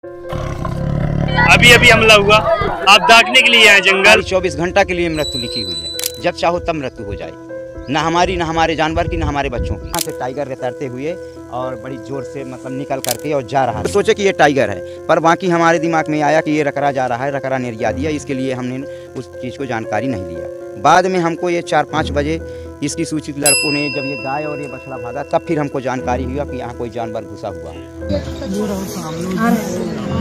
अभी अभी हमला हुआ, आप दागने के लिए आए जंगल। 24 घंटा के लिए मृत्यु लिखी हुई है, जब चाहो तब मृत्यु हो जाए, ना हमारी, ना हमारे जानवर की, ना हमारे बच्चों की। यहाँ से टाइगर रतरते हुए और बड़ी जोर से मतलब निकल करके और जा रहा है। सोचे कि ये टाइगर है, पर बाकी हमारे दिमाग में आया कि ये रकरा जा रहा है, रकरा निर्या दिया, इसके लिए हमने उस चीज़ को जानकारी नहीं लिया। बाद में हमको ये 4-5 बजे इसकी सूचित लड़कों ने, जब ये गाय और ये बछड़ा भागा, तब फिर हमको जानकारी हुआ कि यहाँ कोई जानवर घुसा हुआ है।